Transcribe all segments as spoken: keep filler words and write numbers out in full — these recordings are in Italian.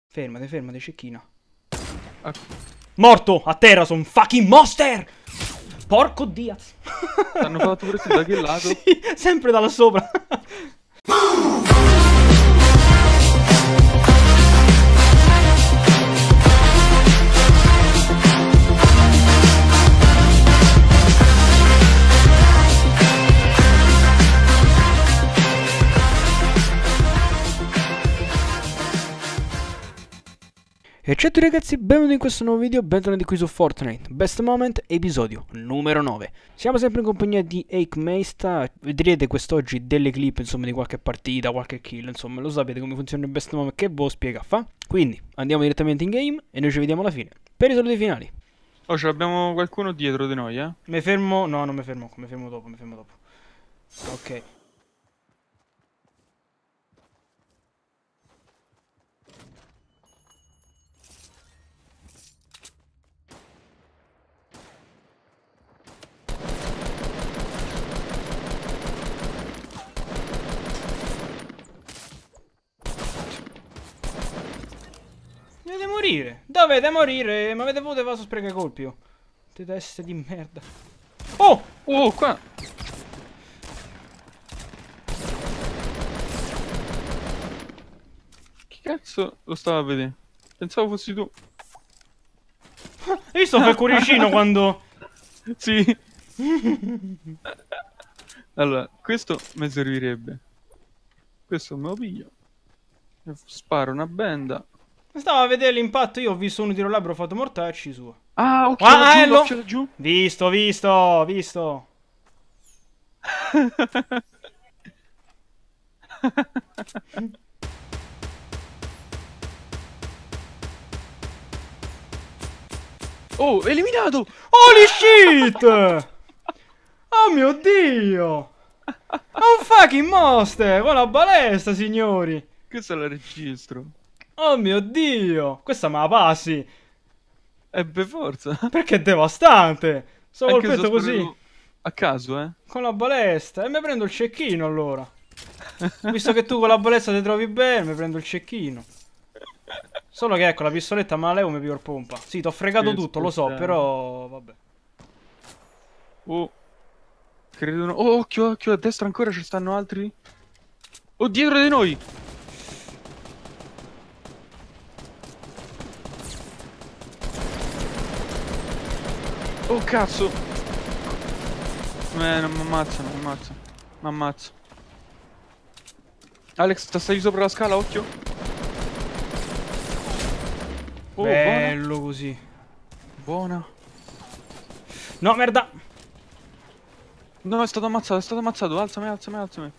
Fermate, fermate, cecchina. Ah. Morto! A terra, sono fucking monster! Porco Diaz! T'hanno fatto pure da che lato? Sì, sempre da là sopra. E ciao a tutti ragazzi, benvenuti in questo nuovo video, bentornati qui su Fortnite Best Moment, episodio numero nove. Siamo sempre in compagnia di Eikmeista. Vedrete quest'oggi delle clip, insomma, di qualche partita, qualche kill, insomma, lo sapete come funziona il Best Moment, che ve lo spiega fa. Quindi, andiamo direttamente in game e noi ci vediamo alla fine, per i saluti finali. Oh, ce l'abbiamo qualcuno dietro di noi, eh? Mi fermo, no, non mi fermo, mi fermo dopo, mi fermo dopo. Ok. Dovete morire, dovete morire, ma avete avuto vaso spreca colpi, oh. Te teste di merda. Oh! Oh, qua! Che cazzo lo stavo a vedere? Pensavo fossi tu. Hai visto quel cuoricino quando... Sì. Allora, questo mi servirebbe. Questo me lo piglio. E sparo una benda. Stavo a vedere l'impatto, io ho visto uno tiro labbro, ho fatto mortacci su. Ah, occhio Ah, laggiù, ello! occhio laggiù. Visto, visto, visto. Oh, eliminato! Holy shit! Oh mio dio! È un fucking monster con la balestra, signori! Questa la registro. Oh mio dio! Questa me la passi! Eh, per forza. Perché è devastante! Sto Anche se colpetto ho così! sparato a caso, eh? Con la balestra! E mi prendo il cecchino allora! Visto che tu con la balestra ti trovi bene, mi prendo il cecchino. Solo che ecco, la pistoletta me la levo e mi piglio il pompa. Sì, t'ho fregato Che tutto, lo so, sputtana. però... vabbè. Oh, credo no. Oh, occhio, occhio, a destra ancora ci stanno altri. Oh, dietro di noi! Oh, cazzo! Eh, non mi ammazza, non mi ammazza. Mi ammazza. Alex, stai sopra la scala, occhio. Oh, Bello così. buona. Buona. No, merda! No, è stato ammazzato, è stato ammazzato. Alzami, alzami, alzami.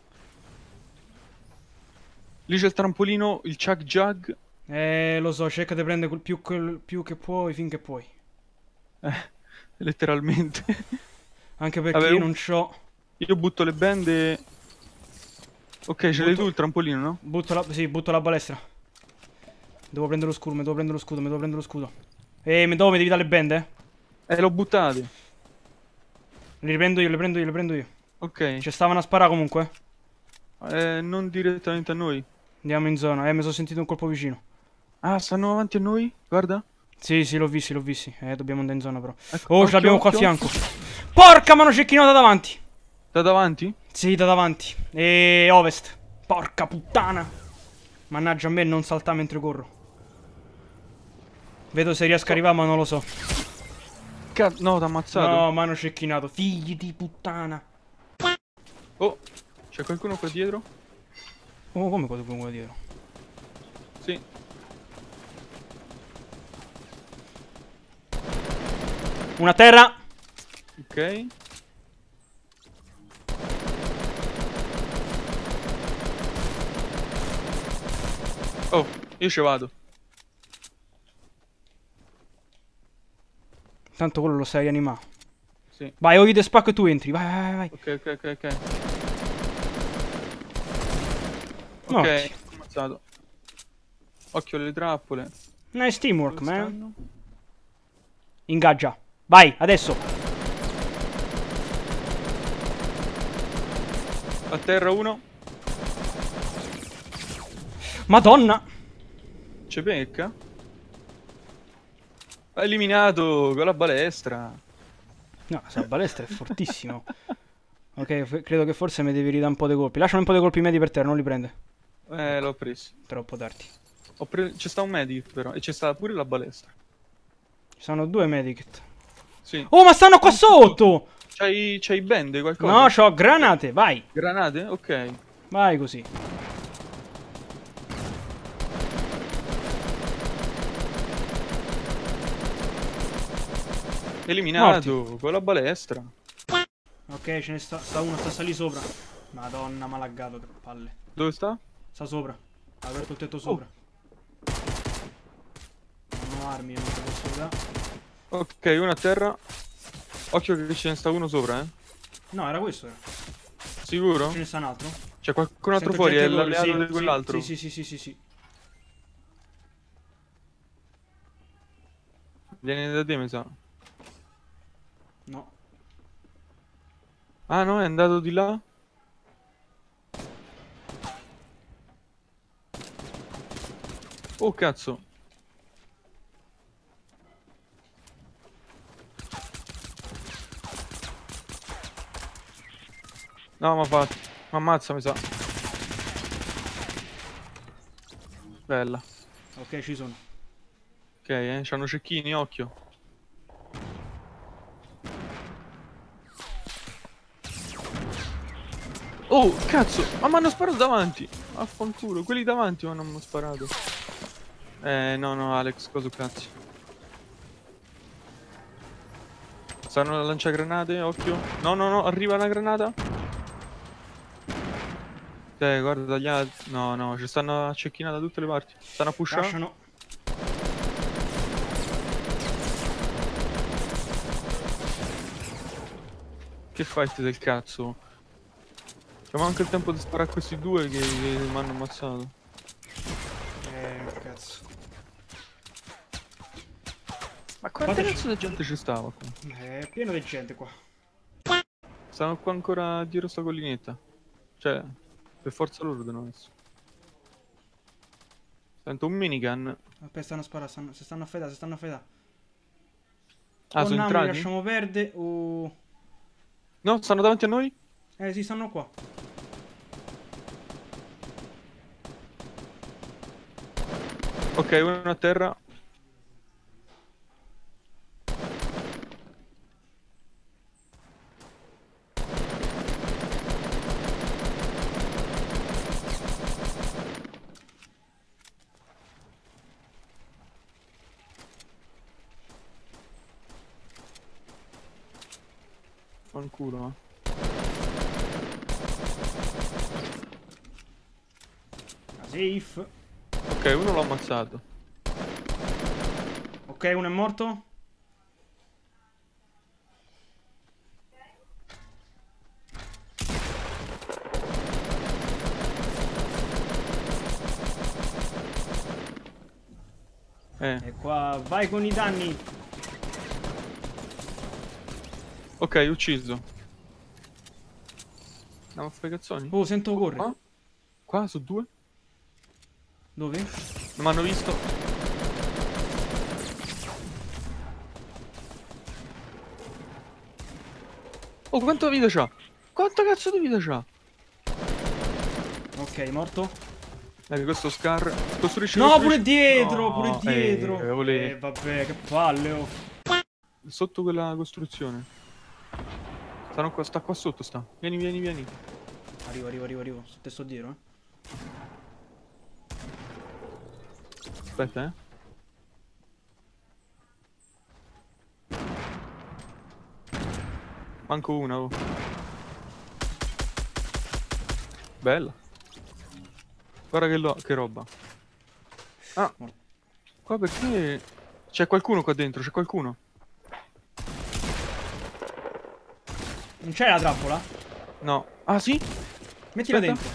Lì c'è il trampolino, il Chug Jug. Eh, lo so, cerca di prendere quel più, quel più che puoi finché puoi. Eh, letteralmente. Anche perché Vabbè, io io- non c'ho... Io butto le bende. Ok, ce l'hai Butto- tu il trampolino, no? Butto la... sì, butto la balestra. Devo prendere lo scudo, mi devo prendere lo scudo, mi devo prendere lo scudo. E mi, dove mi devi dare le bende? Eh, l'ho buttate. Le riprendo io, le prendo io, le prendo io. Ok. Ci stavano a sparare comunque. Eh, non direttamente a noi. Andiamo in zona. Eh, mi sono sentito un colpo vicino. Ah, stanno avanti a noi? Guarda. Sì, sì, l'ho visti, l'ho visti. Eh, dobbiamo andare in zona però. Ecco, Oh, ce occhio, l'abbiamo qua a occhio. fianco. Porca mano, cecchino da davanti. Da davanti? Sì, da davanti. E ovest. Porca puttana. Mannaggia a me, non saltare mentre corro. Vedo se riesco a arrivare, ma non lo so. Cazzo, no, t'ha ammazzato. No, mi hanno cecchinato. Figli di puttana. Oh, c'è qualcuno qua dietro? Oh, come cosa qua dietro? Sì. Una terra. Ok. Oh, io ci vado. Tanto quello lo sai rianimare. Sì. Vai, io ti spacco e tu entri. Vai, vai, vai. Ok, ok, ok, ok. No. Ok, ammazzato. Occhio alle trappole. Nice teamwork, Dove man. stanno? Ingaggia. Vai, adesso. A terra uno. Madonna. C'è becca? Ha eliminato con la balestra. No, questa balestra è fortissimo. Ok, credo che forse mi devi ridare un po' di colpi. Lasciami un po' di colpi medi per terra, non li prende. Eh, l'ho preso. Troppo tardi. Ho pre... C'è sta un medic però. E c'è sta pure la balestra. Ci sono due medikit. Sì. Oh, ma stanno qua sotto! C'hai c'hai bende qualcosa? No, c'ho granate, vai. Granate? Ok. Vai così. Eliminato Morti. con la balestra. Ok, ce ne sta, sta uno, sta salì sopra. Madonna, malaggato, che palle. Dove sta? Sta sopra. Ha aperto il tetto sopra. Non ho armi, non te posso dare. Ok, uno a terra. Occhio che ce ne sta uno sopra, eh. No, era questo. Era. Sicuro? Ce ne sta un altro? C'è qualcun altro Sento fuori, è gente correre, l'alleato sì, di quell'altro. Sì, sì, sì, sì, sì, sì. Viene da te, mi sa. No. Ah no, è andato di là? Oh cazzo. No, ma fa... M'ammazza, mi sa. Bella. Ok, ci sono. Ok, eh, c'hanno cecchini, occhio. Oh, cazzo! Ma mi hanno sparato davanti! Affanculo, quelli davanti mi hanno sparato. Eh, no, no, Alex, cosa cazzo? Stanno a lanciagranate, occhio. No, no, no, arriva una granata. Eh, guarda gli altri. No, no, ci stanno a cecchinare da tutte le parti. Stanno a pushare. Lasciano. Che fight del cazzo? C'è manca il tempo di sparare a questi due che, che mi hanno ammazzato. Eh, cazzo. Ma quanta Fateci- cazzo di gente ci stava qua? Eh, È pieno di gente qua. Stanno qua ancora dietro sta collinetta. Cioè, per forza loro devono essere. Sento un minigun. Aspetta, stanno a sparare, stanno, si stanno a fedare, si stanno a fedare. Ah, Oh, sono no, li entrati? lasciamo perdere. Oh. No, stanno davanti a noi? Eh, sì, stanno qua. Ok, uno a terra. Fanculo, eh. Ah, safe. Ok, uno l'ho ammazzato. Ok, uno è morto. Eh. E qua, vai con i danni. Ok, ucciso. Andiamo a fare cazzoni? Oh, sento correre. Qua? Qua, su due? Dove? Non mi hanno visto. Oh, quanta vita c'ha? Quanta cazzo di vita c'ha? Ok, morto. Dai, questo Scar. Costruisci, No, costruisci. pure dietro, No, pure dietro. Eh, vole- Eh, vabbè, che palle, oh. Sotto quella costruzione. Stanno qua, sta qua sotto, sta. Vieni, vieni, vieni. Arrivo, arrivo, arrivo, arrivo. Te sto dietro, eh. Aspetta, eh. Manco una, oh. Bella. Guarda che, lo- che roba. Ah, qua perché... C'è qualcuno qua dentro, c'è qualcuno. Non c'è la trappola? No. Ah, sì? Mettila Aspetta. dentro.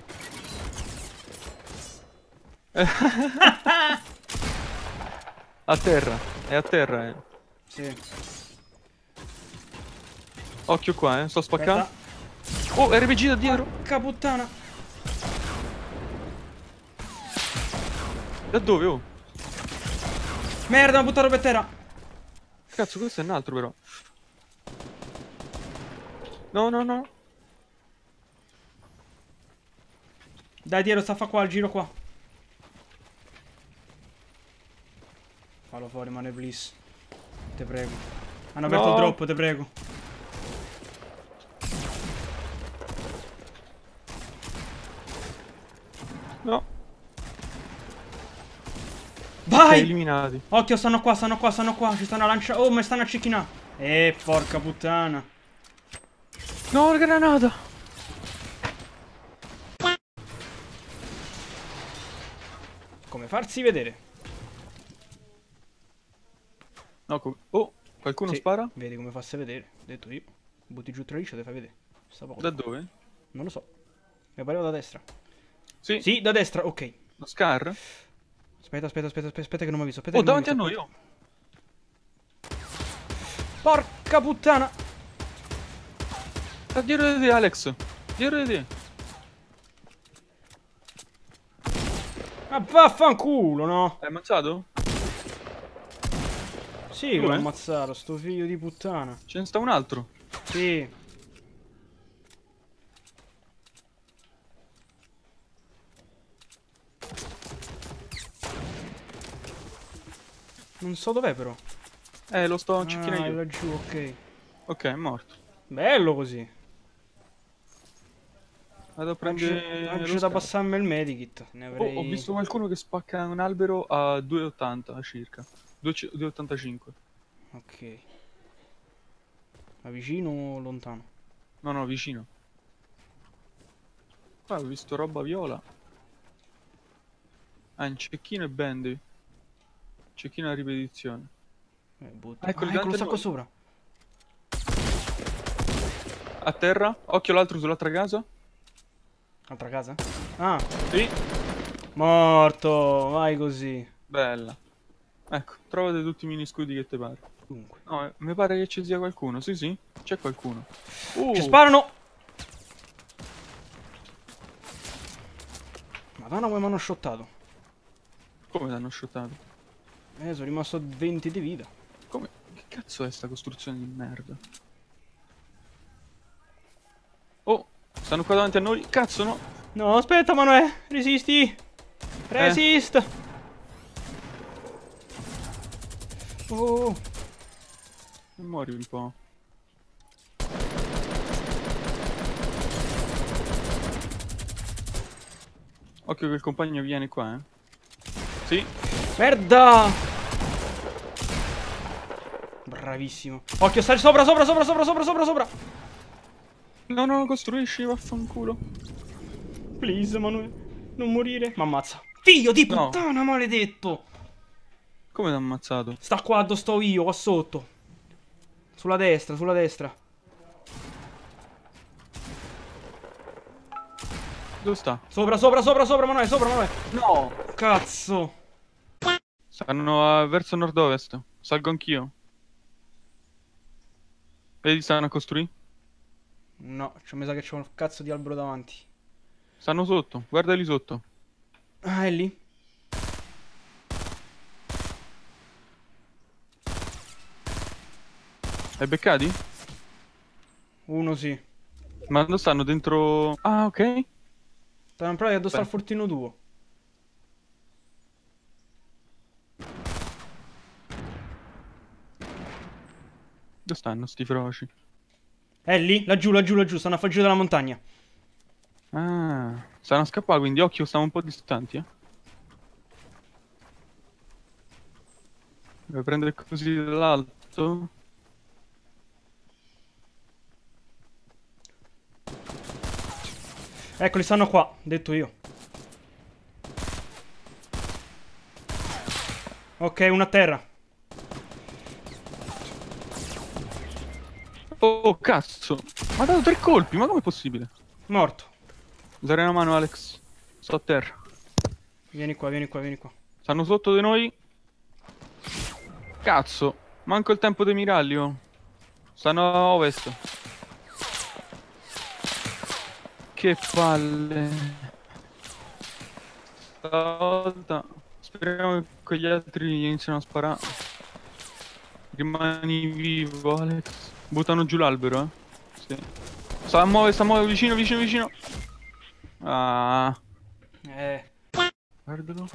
A terra, è a terra, eh. Sì. Occhio qua, eh. Sto spaccando. Aspetta. Oh, R P G da dietro. Porca puttana. Da dove, oh? Merda, mi ha buttato per terra. Cazzo, questo è un altro però. No, no, no. Dai, Diero, sta a fa qua, il giro qua. Fallo fuori, mane, please. Te prego. Hanno aperto No. il drop, te prego. No. Vai! Ok, eliminati. Occhio, stanno qua, stanno qua, stanno qua. Ci stanno a lanciare. Oh, mi stanno a cecchinare. Eh, porca puttana. No, la granata. Come farsi vedere? No, co- oh, qualcuno Sì, spara? vedi come farsi vedere. Ho detto io. Butti giù tra liscio, te fai vedere. Sta poco. Da dove? Non lo so. Mi pareva da destra. Sì. Sì, da destra, ok. Lo Scar? Aspetta, aspetta, aspetta, aspetta, aspetta che non mi ha visto. Aspetta Oh, che non mi davanti ha a visto. noi, oh. Porca puttana. Sta dietro di te, Alex. Dietro di te. Ma vaffanculo, no? Hai ammazzato? Sì, l'ho Dove? ammazzato, sto figlio di puttana. Ce ne sta un altro. Sì. Non so dov'è però. Eh, lo sto Ah, cecchino è io. laggiù, ok. Ok, è morto. Bello così. Vado a Oggi, prendere oggi lo da Scar. passarmi il medikit. Ne Oh, avrei... ho visto qualcuno che spacca un albero a due e ottanta circa. due e ottantacinque. Ok. Ma vicino o lontano? No, no, vicino. Qua ho visto roba viola. Ah, in cecchino e bandy. Cecchino a ripetizione. Eh, butto. Ecco, Ah, il ecco, lo davanti a sta qua noi. sopra. A terra. Occhio l'altro sull'altra casa. Altra casa? Ah, Sì. morto. Vai così. Bella. Ecco, trovate tutti i mini scudi che ti pare. Dunque. No, eh, mi pare che ci sia qualcuno. Sì, sì, c'è qualcuno. Uh, Ci sparano! Madonna come mi hanno shottato. come l'hanno shottato? Eh, sono rimasto a venti di vita. Come? Che cazzo è sta costruzione di merda? Oh, stanno qua davanti a noi. Cazzo, no. No, aspetta, Manuè. Resisti. Resist. Oh. E muori un po'. Occhio che il compagno viene qua, eh. Sì. Merda. Bravissimo. Occhio, stai sopra, sopra, sopra, sopra, sopra, sopra, sopra. No, no, costruisci, vaffanculo. Please, Manuè. Non morire. M'ammazza. Figlio di No. puttana, maledetto. Come ti ha ammazzato? Sta qua dove sto io, qua sotto. Sulla destra, sulla destra. Dove sta? Sopra, sopra, sopra, sopra, Manuè, sopra, Manuè. No. Cazzo. Stanno a- verso nord-ovest. Salgo anch'io. Vedi, stanno a costruire? No, cioè, mi sa che c'è un cazzo di albero davanti. Stanno sotto, guarda lì sotto. Ah, è lì? Hai beccati? Uno sì. Ma dove stanno? Dentro... Ah, ok. Stanno proprio addosso al Beh. fortino tuo. Dove stanno sti feroci? È lì? Laggiù, laggiù, laggiù. Stanno a far giù dalla montagna. Ah, stanno a scappare, quindi occhio, stiamo un po' distanti, eh. Devo prendere così dall'alto. Eccoli, stanno qua. Detto io. Ok, uno a terra. Oh, cazzo. Ma ha dato tre colpi, ma com'è possibile? Morto. Usare una mano, Alex. Sto a terra. Vieni qua, vieni qua, vieni qua. Stanno sotto di noi. Cazzo. Manco il tempo dei miragli, oh. Stanno a ovest. Che palle. Stavolta Speriamo che quegli altri iniziano a sparare. Rimani vivo, Alex. Buttano giù l'albero, eh. Sì. Sta a muovere, sta a muovere, vicino, vicino, vicino. Ah. Eh. Guardalo.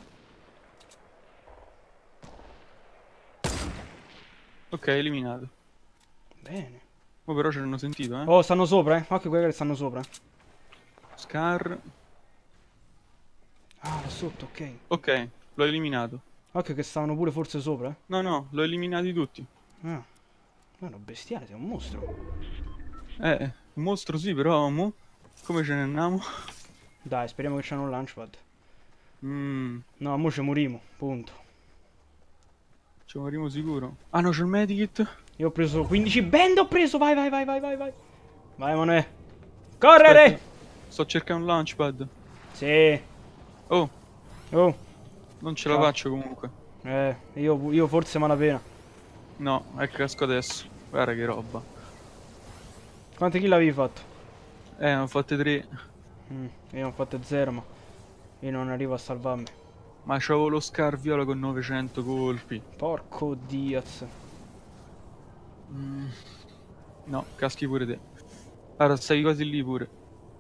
Ok, eliminato. Bene. Oh, però ce l'hanno sentito, eh. Oh, stanno sopra, eh. Occhio, quelli che stanno sopra. Scar. Ah, là sotto, ok. Ok, l'ho eliminato. Occhio che stavano pure forse sopra, eh. No, no, l'ho eliminati tutti. Ah. Ma no, bestiale, sei un mostro. Eh, un mostro sì, però mo? Come ce ne andiamo? Dai, speriamo che c'hanno un launchpad. Mmm, No, mo ci morimo, punto. ci morimo sicuro. Ah no, c'è il medikit. Io ho preso quindici band, ho preso, vai, vai, vai, vai, vai, vai. Vai, Manuè. Correre! Aspetta, sto cercando un launchpad. Sì. Oh, Oh. non ce la Ciao. faccio comunque. Eh, io, io forse malapena. No, è casco adesso. Guarda che roba. Quante kill avevi fatto? Eh, ne ho fatte tre. Mm, io ne ho fatte zero, ma io non arrivo a salvarmi. Ma c'avevo lo Scar viola con novecento colpi. Porco Diaz. Mm. No, caschi pure te. Guarda, stai quasi lì pure.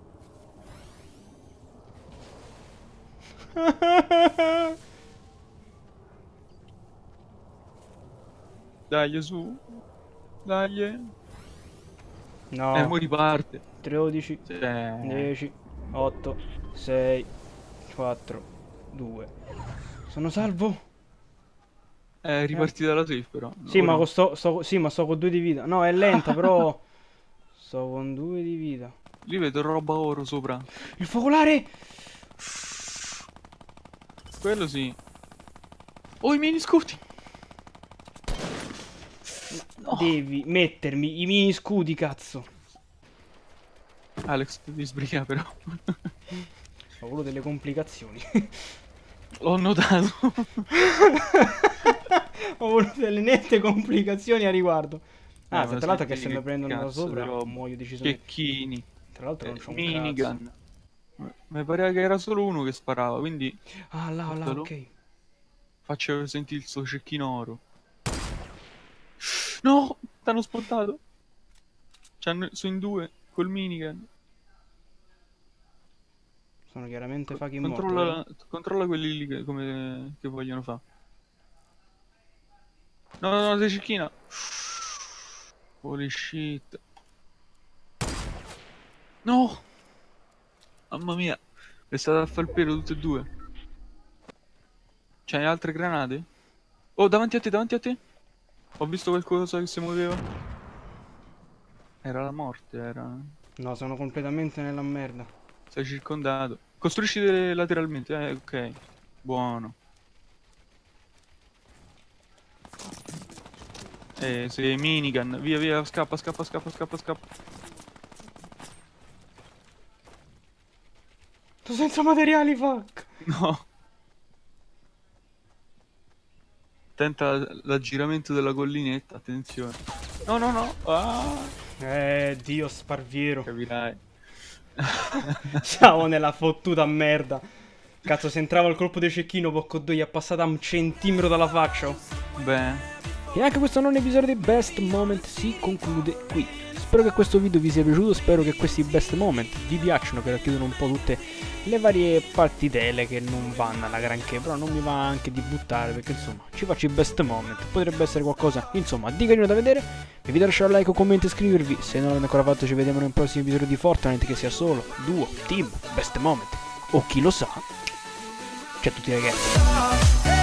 Dai, su. Dai. No. Eh, mo riparte. tredici, Sì. dieci, otto, sei, quattro, due. Sono salvo? È ripartita la safe però. Sì, O ma no? con sto, sto- sì, ma sto con due di vita. No, è lenta, però. Sto con due di vita. Lì vedo roba oro sopra. Il focolare! Quello sì. Oh, i mini scuti. No. Devi mettermi i mini scudi, cazzo. Alex, devi sbrigare però. Ho avuto delle complicazioni. L'ho notato. Ho avuto delle nette complicazioni a riguardo. Ah, Eh, ma tra l'altro che senti se mi che prendono da cazzo sopra di roba. muoio decisamente. Checchini. Tra l'altro non Eh, c'ho un cazzo. minigun. Mi pareva che era solo uno che sparava, quindi Ah, là, là, Guardalo. ok. faccio sentire il suo cecchino oro. No! T'hanno spottato. C'hanno, sono in due col minigun. Sono chiaramente fucking morto. Controlla, controlla quelli lì che, come, che vogliono fare. No, no, no, sei cecchina. Holy shit. No! Mamma mia. È stata a fare il pelo tutte e due. C'hai altre granate? Oh, davanti a te, davanti a te. Ho visto qualcosa che si muoveva. Era la morte, era... No, sono completamente nella merda. Sei circondato. Costruisci lateralmente, eh, ok. Buono. Eh, sei minigun. Via, via, scappa, scappa, scappa, scappa, scappa. Sto senza materiali, fuck. No. Tenta l'aggiramento della collinetta, attenzione. No, no, no. Ah, Eh, Dio sparviero. capirai. Siamo nella fottuta merda. Cazzo, se entrava il colpo di cecchino, poco due gli è passata a un centimetro dalla faccia. Beh. E anche questo non episodio di Best Moment si conclude qui. Spero che questo video vi sia piaciuto, spero che questi Best Moment vi piacciono, che racchiudono un po' tutte le varie partitelle che non vanno alla granché, però non mi va anche di buttare, perché insomma ci faccio i Best Moment, potrebbe essere qualcosa insomma di carino da vedere. Vi invito a lasciare un like o commento e iscrivervi, se non l'avete ancora fatto ci vediamo nel prossimo episodio di Fortnite, che sia solo, duo, team, Best Moment o chi lo sa. Ciao a tutti ragazzi.